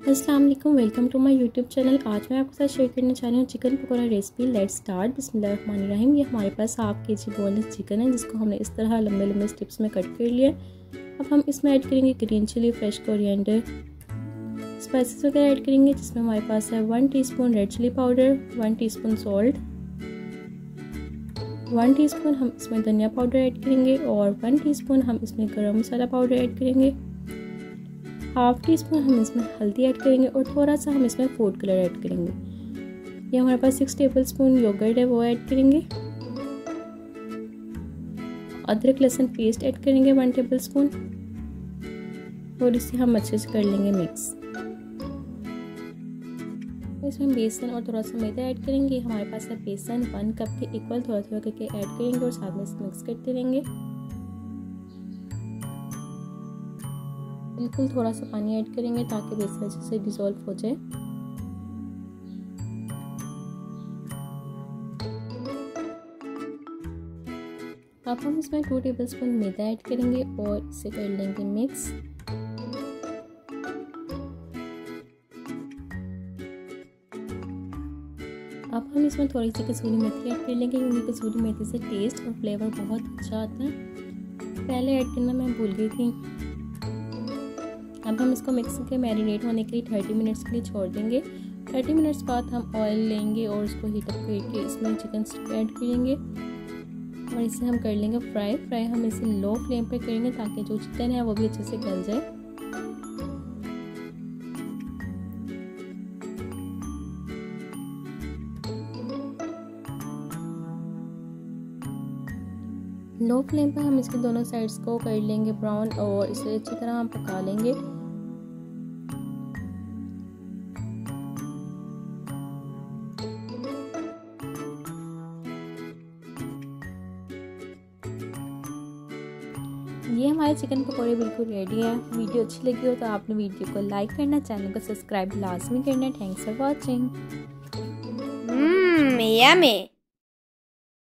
अस्सलाम वालेकुम, welcome to my YouTube channel. आज मैं आपके साथ शेयर करना चाह रही हूँ chicken pakora recipe. Let's start. बिस्मिल्लाहिर्रहमानिर्रहीम। ये हमारे पास हाफ केजी बोनलेस चिकन है जिसको हमने इस तरह लंबे लंबे स्ट्रिप्स में कट कर लिया। अब हम इसमें ऐड करेंगे green chilli, fresh coriander, spices वगैरह ऐड करेंगे जिसमें हमारे पास है 1 teaspoon red chilli powder, 1 teaspoon salt, 1 teaspoon हम इसमें धनिया पाउडर ऐड करेंगे और 1 टीस्पून हम इसमें गरम मसाला पाउडर ऐड करेंगे। हाफ टी स्पून हम इसमें हल्दी ऐड करेंगे और थोड़ा सा हम इसमें फूड कलर ऐड करेंगे। ये हमारे पास 6 टेबलस्पून योगर्ट है वो ऐड करेंगे। अदरक लहसुन पेस्ट ऐड करेंगे 1 टेबलस्पून और इसे हम अच्छे से कर लेंगे मिक्स। इसमें बेसन और थोड़ा सा मैदा ऐड करेंगे। हमारे पास है बेसन 1 कप के इक्वल थोड़ा थोड़ा करके ऐड करेंगे और साथ में इसे मिक्स करते रहेंगे। बिल्कुल थोड़ा सा पानी ऐड करेंगे ताकि बेसन अच्छे से डिसॉल्व हो जाए। अब हम इसमें 2 टेबलस्पून मैदा ऐड करेंगे और इसे कर लेंगे मिक्स। अब हम इसमें थोड़ी सी कसूरी मेथी ऐड कर लेंगे क्योंकि कसूरी मेथी से टेस्ट और फ्लेवर बहुत अच्छा आता है। पहले ऐड करना मैं भूल गई थी। अब हम इसको मिक्स करके मैरिनेट होने के लिए 30 मिनट्स के लिए छोड़ देंगे। 30 मिनट्स बाद हम ऑयल लेंगे और उसको हीट अप करके इसमें चिकन स्टिक ऐड करेंगे और इसे हम कर लेंगे फ्राई। हम इसे लो फ्लेम पे करेंगे ताकि जो चिकन है वो भी अच्छे से गल जाए। लो फ्लेम पर हम इसके दोनों साइड्स को कर लेंगे ब्राउन और इसे अच्छी तरह हम पका लेंगे। ये हमारे चिकन पकौड़े बिल्कुल रेडी है। वीडियो अच्छी लगी हो तो आपने वीडियो को लाइक करना, चैनल को सब्सक्राइब लाजमी करना। Thanks for watching. यम्मी।